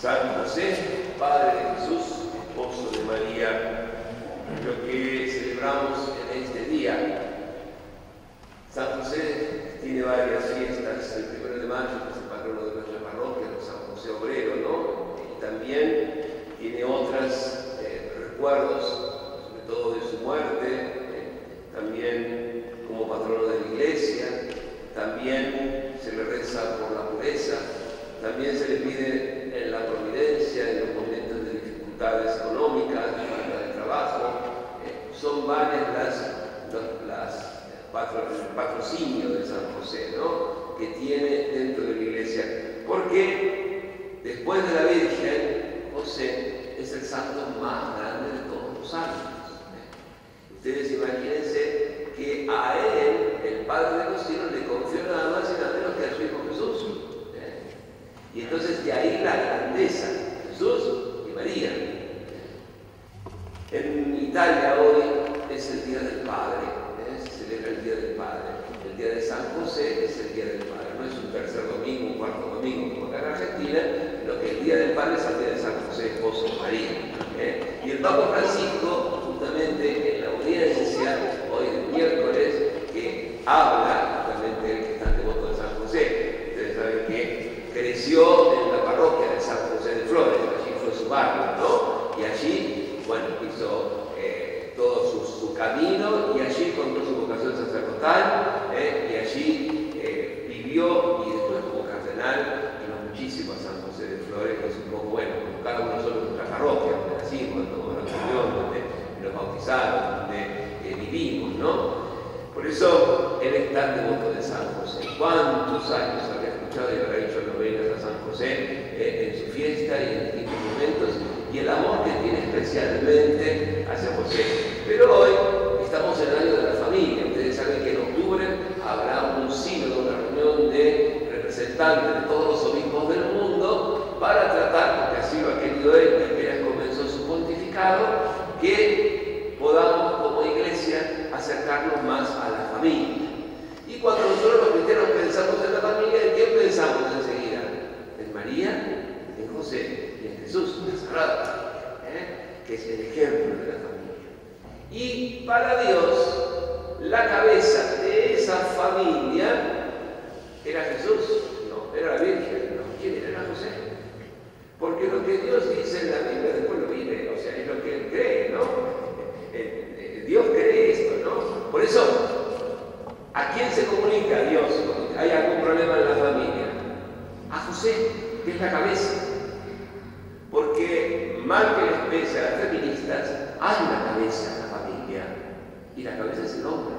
San José, Padre de Jesús, esposo de María, lo que celebramos en este día. San José tiene varias fiestas. El 1 de mayo, que es el patrono de nuestra parroquia, San José Obrero, ¿no? Y también tiene otros recuerdos, sobre todo de su muerte, también como patrono de la Iglesia. También se le reza por la pureza, también se le pide en la providencia, en los momentos de dificultades económicas, de falta de trabajo. Son varias el patrocinio de San José, ¿no?, que tiene dentro de la Iglesia, porque después de la Virgen, José es el santo más grande de todos los santos. Ustedes imagínense que a él, el Padre de los cielos, le confió nada más y nada menos que a su Hijo Jesús. Y entonces de ahí la grandeza, Jesús y María. En Italia hoy es el Día del Padre, se celebra el Día del Padre. El Día de San José es el Día del Padre, no es un tercer domingo, un cuarto domingo como acá en Argentina, sino que el Día del Padre es el Día de San José, esposo de María. Y el Papa Francisco, justamente en la audiencia, hoy el miércoles, que habla, justamente el que está devoto de San José, ustedes saben que creció en la parroquia de San José de Flores, allí fue su barrio, ¿no? Y allí, bueno, hizo todo su camino, y allí encontró su vocación sacerdotal, y allí vivió, y después como cardenal, vino muchísimo a San José de Flores, que es un poco, bueno, como cada uno solo de nuestra parroquia, donde nacimos, donde la comunión, donde nos bautizaron, donde vivimos, ¿no? Por eso él es tan devoto de San José. ¿Cuántos años habrá escuchado y habrá hecho novenas a San José en su fiesta y en distintos momentos? Y el amor que tiene especialmente hacia José. Pero hoy estamos en el año de la familia. Ustedes saben que en octubre habrá un sínodo, una reunión de representantes de todos los obispos del mundo para tratar, porque así lo ha querido él, que apenas comenzó su pontificado, que podamos como iglesia acercarnos más a la familia. Y cuando nosotros los cristianos pensamos en la familia, ¿en quién pensamos enseguida? En María, en José y en Jesús, en la Sagrada Familia, que es el ejemplo de la familia. Y para Dios, la cabeza de esa familia era Jesús, no, era la Virgen, no, ¿quién era? Era José. Porque lo que Dios dice en la Biblia después lo vive, o sea, es lo que Él cree, ¿no? Dios cree esto, ¿no? Por eso, ¿a quién se comunica Dios cuando hay algún problema en la familia? A José, que es la cabeza. Porque, mal que les pese a las feministas, hay una cabeza en la familia, y la cabeza es el hombre.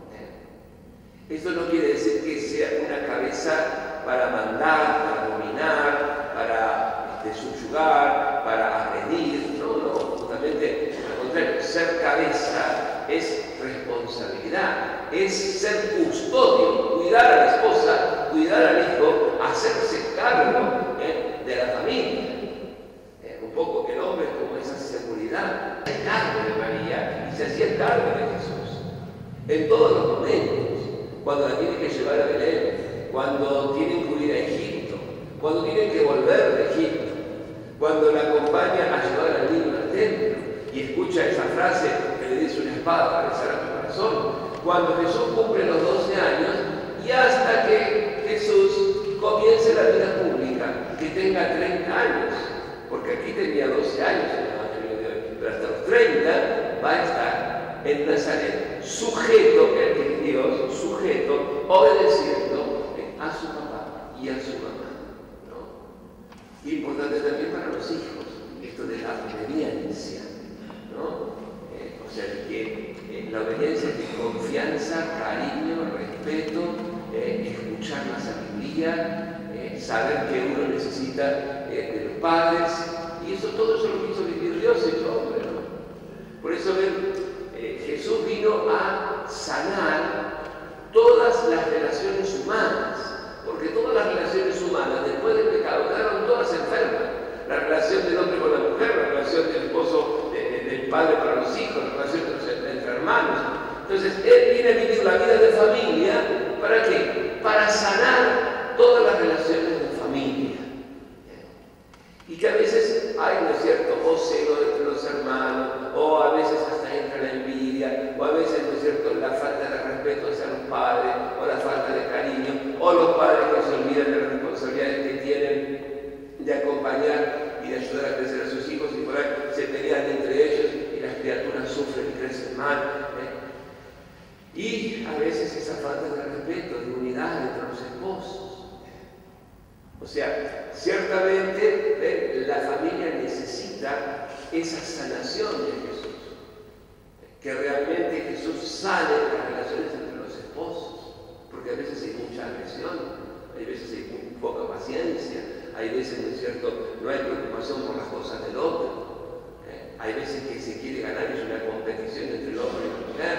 Esto no quiere decir que sea una cabeza para mandar, para dominar, para subyugar, para agredir. No, no, justamente al contrario, ser cabeza es responsabilidad, es ser custodio, cuidar a la esposa, cuidar al hijo, hacerse cargo de la familia. Un poco el hombre es como esa seguridad, se hacía cargo de María y se hacía cargo de Jesús en todos los momentos, cuando la tienen que llevar a Belén, cuando tienen que ir a Egipto, cuando tienen que volver de Egipto, cuando la acompaña a llevar al niño al templo y escucha esa frase que le dice una espada para besar a tu corazón, cuando Jesús cumple los 12 años y hasta que Jesús comience la vida pública, que tenga 30 años, porque aquí tenía 12 años en el Evangelio de hoy, pero hasta los 30 va a estar en Nazaret, sujeto, el que es Dios, sujeto, obedeciendo a su papá y a su mamá, ¿no? Importante también para los hijos, esto de la obediencia, ¿no? O sea, que la obediencia es de confianza, cariño, respeto, escuchar la sabiduría, saber que uno necesita de los padres, y todo eso lo quiso vivir Dios hecho hombre, ¿no? Por eso Jesús vino a sanar todas las relaciones humanas, porque todas las relaciones humanas después del pecado quedaron todas enfermas. La relación del hombre con la mujer, la relación del esposo, del padre para los hijos, la relación entre hermanos. Entonces, Él viene a vivir la vida de familia, ¿para qué? Para sanar todas las relaciones de familia. Y que a veces hay, ¿no es cierto?, o celo entre los hermanos, o a veces hasta entra la envidia, o a veces, ¿no es cierto?, la falta de respeto hacia los padres, o la falta de cariño, o los padres que se olvidan de las responsabilidades que tienen de acompañar y de ayudar a crecer a sus hijos, y por ahí se pelean entre ellos y las criaturas sufren y crecen mal. Y a veces esa falta de respeto, de unidad entre los esposos. O sea, ciertamente la familia necesita esa sanación de Jesús, que realmente Jesús sane las relaciones entre los esposos, porque a veces hay mucha agresión, hay veces hay muy poca paciencia, hay veces, ¿no es cierto?, no hay preocupación por las cosas del otro, hay veces que se quiere ganar, es una competición entre el hombre y la mujer,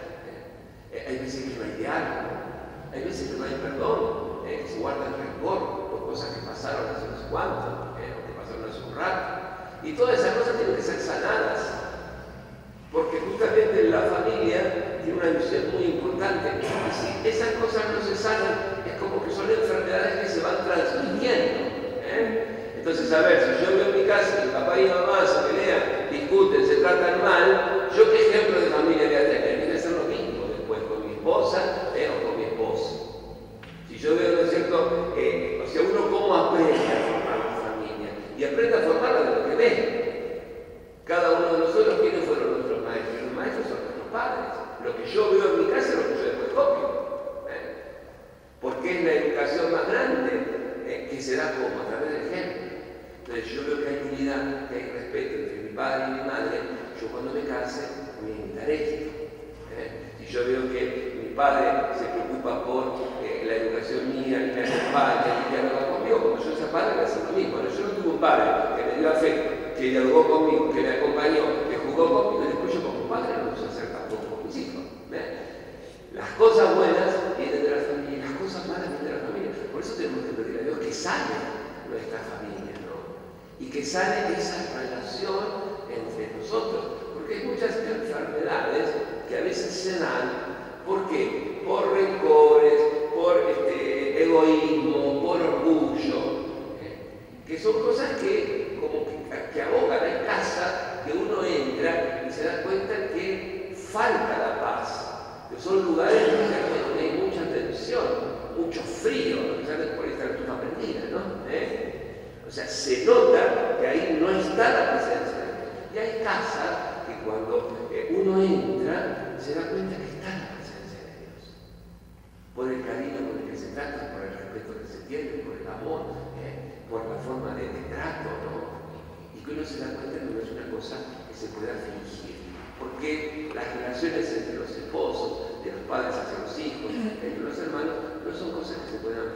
hay veces que no hay diálogo, hay veces que no hay perdón, que se guarda el rencor por cosas que pasaron hace unos cuantos, o que pasaron hace un rato. Y todas esas cosas tienen que ser sanadas, porque justamente la familia tiene una misión muy importante. Y si esas cosas no se sanan, es como que son enfermedades que se van transmitiendo. Entonces, a ver, si yo veo en mi casa que papá y mamá se pelean, discuten, se tratan mal, ¿yo qué ejemplo de familia voy a tener? Tiene que ser lo mismo después con mi esposa o con mi esposo. Si yo veo, ¿no es cierto?, o sea, uno cómo aprende a formar una familia, y aprende a formarla de lo que ve. Cada uno de nosotros, ¿quiénes fueron nuestros maestros? Los maestros son nuestros padres. Lo que yo veo en mi casa es lo que yo después copio. Porque es la educación más grande que se da como a través del ejemplo. Entonces yo veo que hay unidad, que hay respeto entre mi padre y mi madre. Yo cuando me case voy a imitar esto. Si yo veo que mi padre se preocupa por la educación mía y me acompaña y dialoga conmigo, como yo sea padre, voy a hacer lo mismo. Yo no tuve un padre que me dio afecto, que dialogó conmigo, que me acompañó, que jugó conmigo, y después yo como padre no lo sé hacer tampoco con mis hijos. Las cosas buenas vienen de la familia, las cosas malas vienen de la familia. Por eso tenemos que pedir a Dios que sane nuestra familia, ¿no? Y que sane esa relación entre nosotros. Porque hay muchas enfermedades que a veces se dan. ¿Por qué? Por rencores, por egoísmo, por orgullo, que son cosas que como que ahogan en casa, que uno entra y se da cuenta que falta la paz, que son lugares donde hay mucha tensión, mucho frío, quizás por esta estufa prendida, ¿no? O sea, se nota que ahí no está la presencia de Dios. Y hay casas que cuando uno entra se da cuenta que está la presencia de Dios. Por el cariño con el que se trata, por el respeto que se tiene, por el amor, por la forma de trato, ¿no? Y que uno se da cuenta que no es una cosa que se pueda fingir. Porque las relaciones entre los esposos, de los padres hacia los hijos, entre los hermanos, no son cosas que se puedan